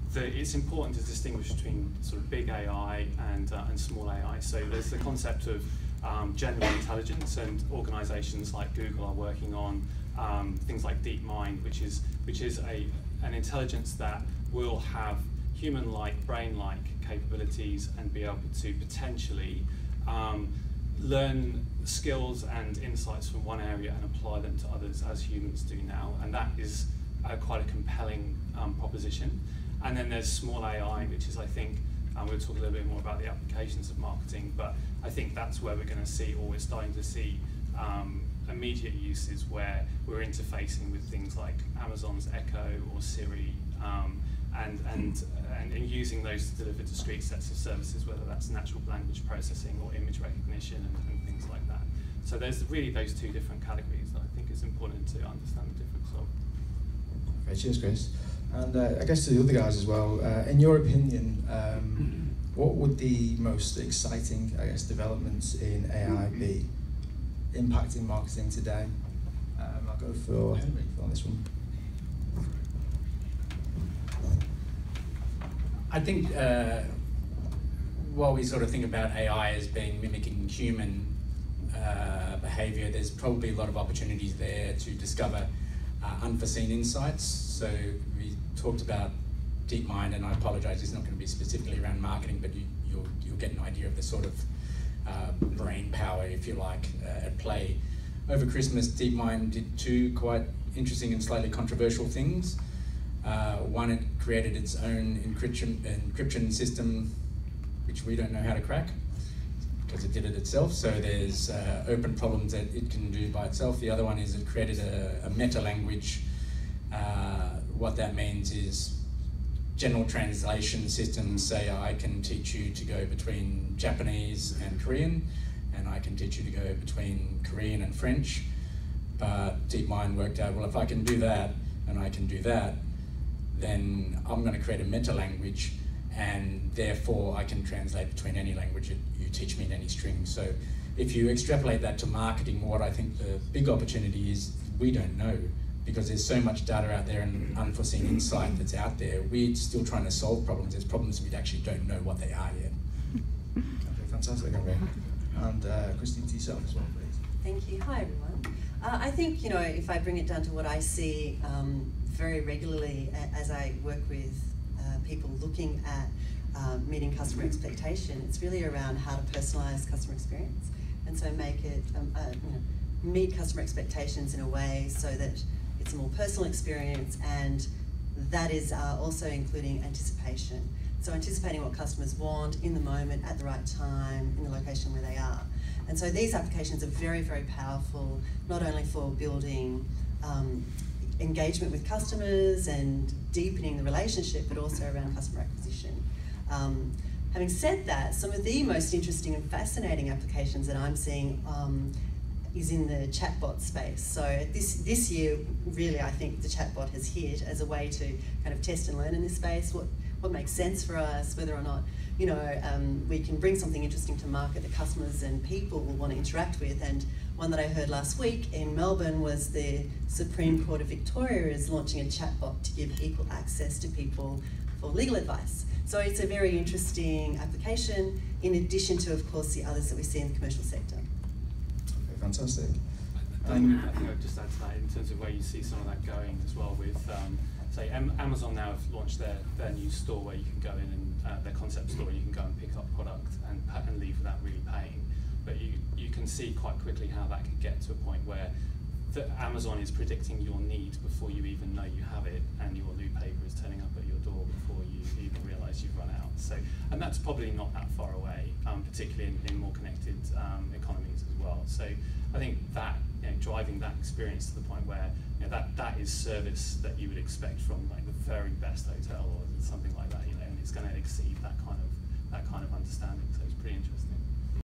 it's important to distinguish between sort of big AI and small AI. So there's the concept of general intelligence, and organisations like Google are working on things like DeepMind, which is an intelligence that will have human-like, brain-like capabilities and be able to potentially learn skills and insights from one area and apply them to others as humans do now, and that is quite a compelling proposition. And then there's small AI, which is, I think, we'll talk a little bit more about the applications of marketing, but I think that's where we're going to see, or we're starting to see, immediate uses where we're interfacing with things like Amazon's Echo or Siri, and using those to deliver discrete sets of services, whether that's natural language processing or image recognition and things like that. So there's really those two different categories that I think is important to understand the difference of. Okay, cheers, Chris. And I guess to the other guys as well, in your opinion, what would the most exciting, I guess, developments in AI be impacting marketing today? I'll go for Henry on this one. I think while we sort of think about AI as being mimicking human behaviour, there's probably a lot of opportunities there to discover unforeseen insights. So we talked about DeepMind, and I apologise, it's not going to be specifically around marketing, but you'll get an idea of the sort of brain power, if you like, at play. Over Christmas, DeepMind did two quite interesting and slightly controversial things. One, it created its own encryption system, which we don't know how to crack, because it did it itself. So there's open problems that it can do by itself. The other one is it created a meta language. What that means is general translation systems say, I can teach you to go between Japanese and Korean, and I can teach you to go between Korean and French. But DeepMind worked out, well, if I can do that and I can do that, then I'm going to create a meta language, and therefore I can translate between any language you teach me in any string. So if you extrapolate that to marketing, what I think the big opportunity is, we don't know, because there's so much data out there and unforeseen insight that's out there. We're still trying to solve problems. There's problems we actually don't know what they are yet. Okay, fantastic, okay. And Kristi, to yourself as well, please. Thank you. Hi, everyone. I think, if I bring it down to what I see very regularly as I work with people looking at meeting customer expectation, it's really around how to personalise customer experience, and so make it meet customer expectations in a way so that it's a more personal experience, and that is also including anticipation. So anticipating what customers want in the moment, at the right time, in the location where they are. And so these applications are very, very powerful, not only for building engagement with customers and deepening the relationship, but also around customer acquisition. Having said that, some of the most interesting and fascinating applications that I'm seeing is in the chatbot space. So this year, really, I think the chatbot has hit as a way to kind of test and learn in this space, what makes sense for us, whether or not we can bring something interesting to market that customers and people will want to interact with. And one that I heard last week in Melbourne was the Supreme Court of Victoria is launching a chatbot to give equal access to people for legal advice. So it's a very interesting application, in addition to, of course, the others that we see in the commercial sector. Okay, fantastic. I think I would just add to that in terms of where you see some of that going as well with, say, Amazon now have launched their new store where you can go in and their concept store, you can go and pick up product and leave without really paying. But you can see quite quickly how that could get to a point where Amazon is predicting your need before you even know you have it, and your new paper is turning up at your door before you even realise you've run out. So, and that's probably not that far away, particularly in more connected economies as well. So I think that driving that experience to the point where that is service that you would expect from like the very best hotel or something like that, and it's going to exceed that kind of understanding. So it's pretty interesting.